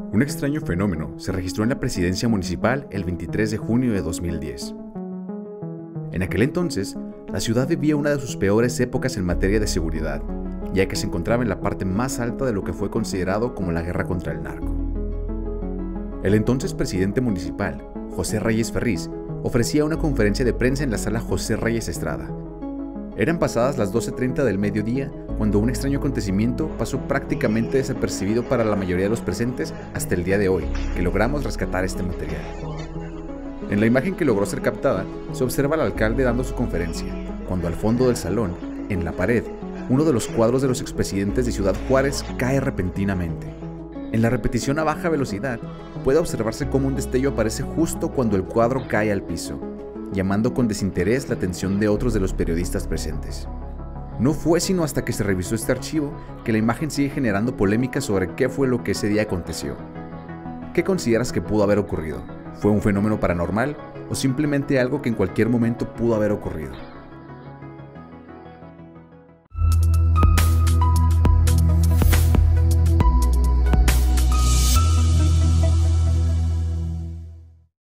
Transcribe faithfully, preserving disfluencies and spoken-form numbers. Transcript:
Un extraño fenómeno se registró en la presidencia municipal el veintitrés de junio de dos mil diez. En aquel entonces, la ciudad vivía una de sus peores épocas en materia de seguridad, ya que se encontraba en la parte más alta de lo que fue considerado como la guerra contra el narco. El entonces presidente municipal, José Reyes Ferriz, ofrecía una conferencia de prensa en la sala José Reyes Estrada. Eran pasadas las doce treinta del mediodía cuando un extraño acontecimiento pasó prácticamente desapercibido para la mayoría de los presentes hasta el día de hoy, que logramos rescatar este material. En la imagen que logró ser captada, se observa al alcalde dando su conferencia, cuando al fondo del salón, en la pared, uno de los cuadros de los expresidentes de Ciudad Juárez cae repentinamente. En la repetición a baja velocidad, puede observarse cómo un destello aparece justo cuando el cuadro cae al piso, llamando con desinterés la atención de otros de los periodistas presentes. No fue sino hasta que se revisó este archivo que la imagen sigue generando polémica sobre qué fue lo que ese día aconteció. ¿Qué consideras que pudo haber ocurrido? ¿Fue un fenómeno paranormal o simplemente algo que en cualquier momento pudo haber ocurrido?